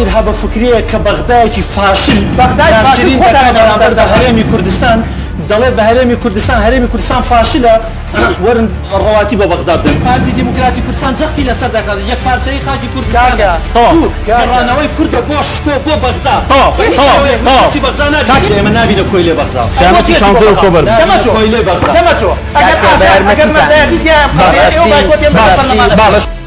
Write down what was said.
هەبە فکرەیە کە بەغدایەکی فاشل فاشل بەرامبەر بە هەرێمی کوردستان دەڵێ بە هەرێمی کوردستان هەرێمی کوردستان فاشلە وەرن ڕەواتی بە بەغدا بدەن پارتی دیموکراتی کوردستان جەختی لەسەر دەکات یەک پارچەی خاکی کوردستان گەڕانەوەی کوردە بۆ شکۆ بۆ بەغدا بەغدا نابێت ئێمە نابینە کۆی لێ بەغدا دەمەچۆ ئەگەر مەدایەتی